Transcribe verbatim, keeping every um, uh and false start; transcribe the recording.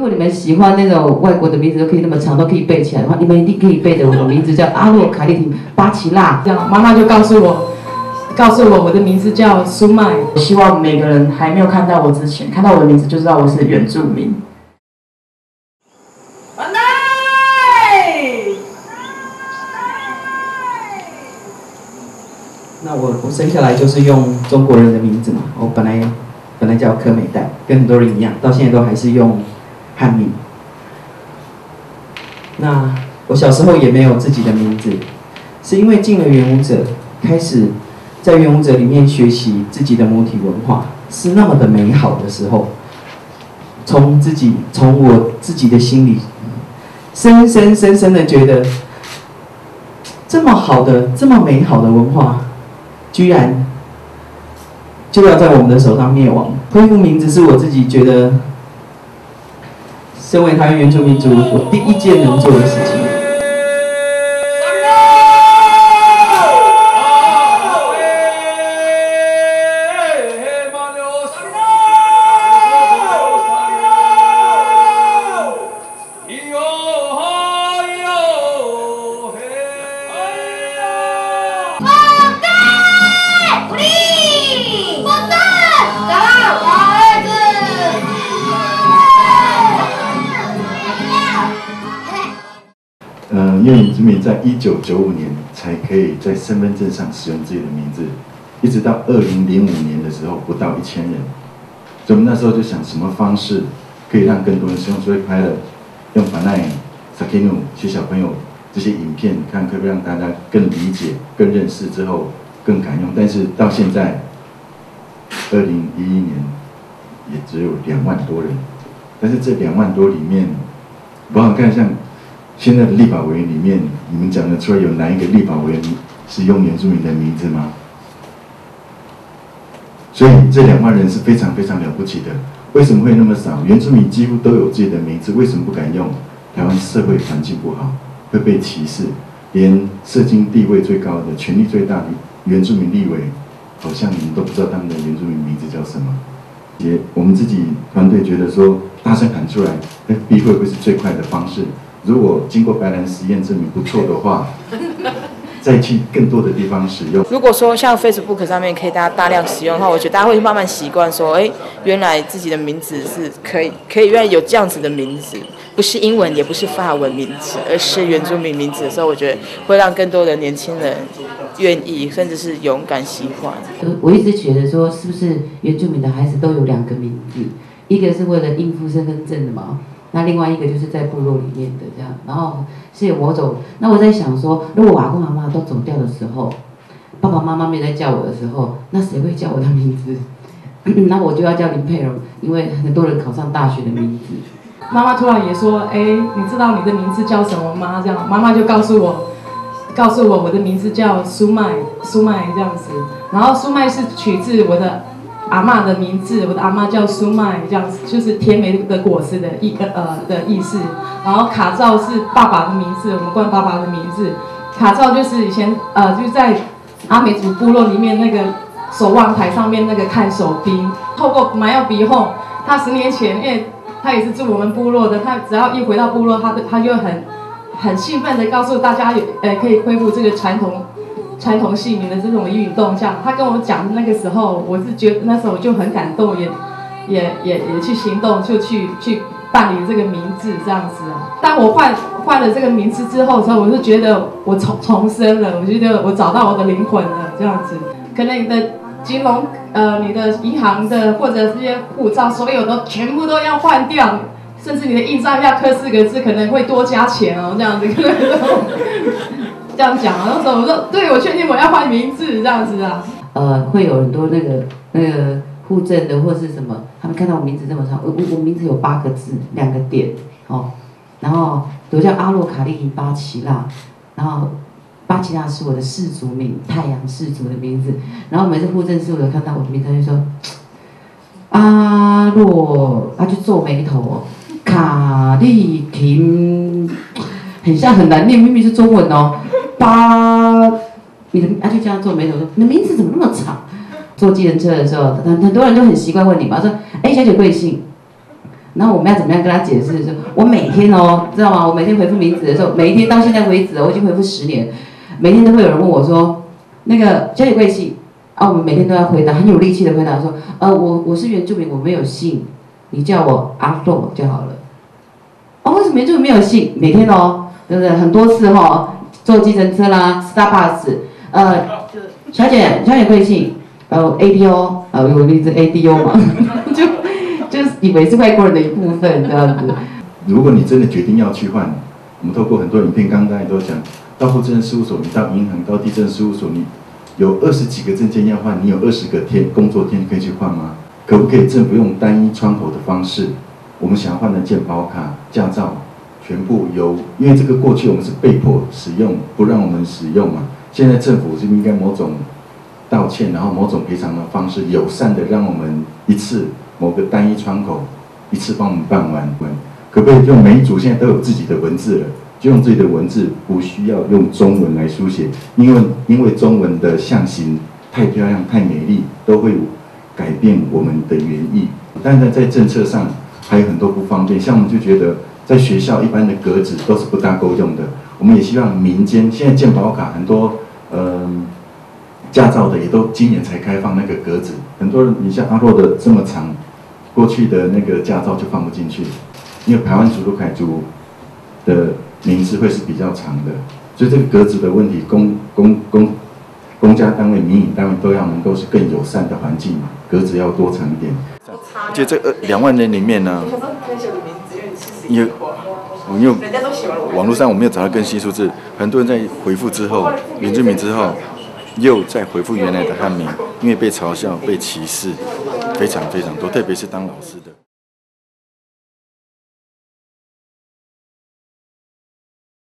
果你们喜欢那种外国的名字都可以那么长，都可以背起来的话，你们一定可以背的。我的名字叫阿洛卡丽婷巴奇拉。 这样，妈妈就告诉我，告诉我我的名字叫苏麦。 希望每个人还没有看到我之前，看到我的名字就知道我是原住民。 完蛋！ 那我我生下来就是用中国人的名字嘛，我本来本来叫柯美代，跟很多人一样，到现在都还是用汉名。那我小时候也没有自己的名字，是因为进了原舞者，开始在原舞者里面学习自己的母体文化是那么的美好的时候，从自己从我自己的心里，深深深深的觉得，这么好的这么美好的文化，居然就要在我们的手上灭亡。恢复名字是我自己觉得，身为台湾原住民族，我第一件能做的事情。 呃，因为原住民在一九九五年才可以在身份证上使用自己的名字，一直到二零零五年的时候不到一千人，所以我们那时候就想什么方式可以让更多人使用，所以拍了用法奈、萨基努写小朋友这些影片，看可不可以让大家更理解、更认识之后更敢用。但是到现在，二零一一年也只有两万多人，但是这两万多里面，不好看像。现在的立法委员里面，你们讲得出来有哪一个立法委员是用原住民的名字吗？所以这两万人是非常非常了不起的。为什么会那么少？原住民几乎都有自己的名字，为什么不敢用？台湾社会环境不好，会被歧视，连社经地位最高的、权力最大的原住民立委，好像你们都不知道他们的原住民名字叫什么。也我们自己团队觉得说，大声喊出来 ，F B 会不会是最快的方式？如果经过白兰实验证明不错的话，再去更多的地方使用。 如果说像 Facebook 上面可以大家大量使用的话，我觉得大家会慢慢习惯说，哎，原来自己的名字是可以，可以原来有这样子的名字，不是英文也不是法文名字，而是原住民名字的时候，我觉得会让更多的年轻人愿意，甚至是勇敢喜欢。 我一直觉得说，是不是原住民的孩子都有两个名字，一个是为了应付身份证的嘛？那另外一个就是在部落里面的这样，然后是有某种，那我在想说，如果我阿公阿妈都走掉的时候，爸爸妈妈没在叫我的时候，那谁会叫我的名字？那我就要叫林佩蓉，因为很多人考上大学的名字。 妈妈突然也说，哎，你知道你的名字叫什么吗？这样，妈妈就告诉我，告诉我我的名字叫苏麦，苏麦这样子。然后苏麦是取自我的阿嬷的名字，我的阿嬷叫苏麦，这样子就是甜美的果实的意呃的意思。然后卡照是爸爸的名字，我们冠爸爸的名字。卡照就是以前呃就在阿美族部落里面那个守望台上面那个看守兵，透过马耀比后，他十年前因为他也是住我们部落的，他只要一回到部落，他他就很很兴奋的告诉大家有呃可以恢复这个传统。传统姓名的这种运动，像他跟我讲的那个时候，我是觉得那时候我就很感动，也也也也去行动，就去去办理这个名字这样子啊。当我换换了这个名字之后的时候，我是觉得我重重生了，我觉得我找到我的灵魂了这样子。可能你的金融呃你的银行的或者这些护照，所有的全部都要换掉，甚至你的印章要刻四个字，可能会多加钱哦，这样子可能。这样讲啊，那时候我说，对，我确定我要换名字这样子啊。 呃，会有很多那个那个户政的或是什么，他们看到我名字这么长，我我我名字有八个字，两个点，哦，然后我叫阿洛卡利巴奇拉，然后巴奇拉是我的氏族名，太阳氏族的名字，然后每次户政事务有看到我的名字，他就说阿洛，他就皱眉头哦，卡利廷，很像很难念，明明是中文哦。八，你的啊就这样皱眉头说，你的名字怎么那么长？坐计程车的时候，很很多人都很习惯问你嘛，说，哎，小姐贵姓？ 然后我们要怎么样跟他解释？就我每天哦，知道吗？我每天回复名字的时候，每一天到现在为止，我已经回复十年，每天都会有人问我说，那个小姐贵姓？啊，我们每天都要回答，很有力气的回答说，呃，我我是原住民，我没有姓，你叫我阿洛就好了。哦，为什么原住民没有姓？每天哦，对不对？很多次哦，坐计程车啦 ，Starbucks， 呃，小姐，小姐贵姓？呃 ，A D O， 呃，我名字 A D O 嘛，就就是以为是外国人的一部分这样子。 如果你真的决定要去换，我们透过很多影片，刚刚都讲，到户政事务所，你到银行，到地政事务所，你有二十几个证件要换，你有二十个天工作天可以去换吗？可不可以政府用单一窗口的方式？我们想要换的健保卡、驾照，全部由，因为这个过去我们是被迫使用，不让我们使用嘛。现在政府是应该某种道歉，然后某种赔偿的方式，友善的让我们一次某个单一窗口一次帮我们办完。可不可以用每一组现在都有自己的文字了，就用自己的文字，不需要用中文来书写，因为因为中文的象形太漂亮、太美丽，都会改变我们的原意。但是在政策上还有很多不方便，像我们就觉得在学校一般的格子都是不大够用的，我们也希望民间现在健保卡很多，嗯。驾照的也都今年才开放那个格子，很多人你像阿洛的这么长，过去的那个驾照就放不进去，因为台湾族、陆凯族的名字会是比较长的，所以这个格子的问题，公公公公家单位、民营单位都要能够是更友善的环境，格子要多长一点。而且这呃两万人里面呢，有我因为网络上我没有找到更新数字，很多人在回复之后，原住民之后。又再回复原来的汉名，因为被嘲笑、被歧视，非常非常多，特别是当老师的。